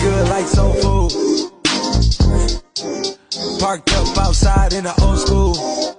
good like soul food. Parked up outside in the old school.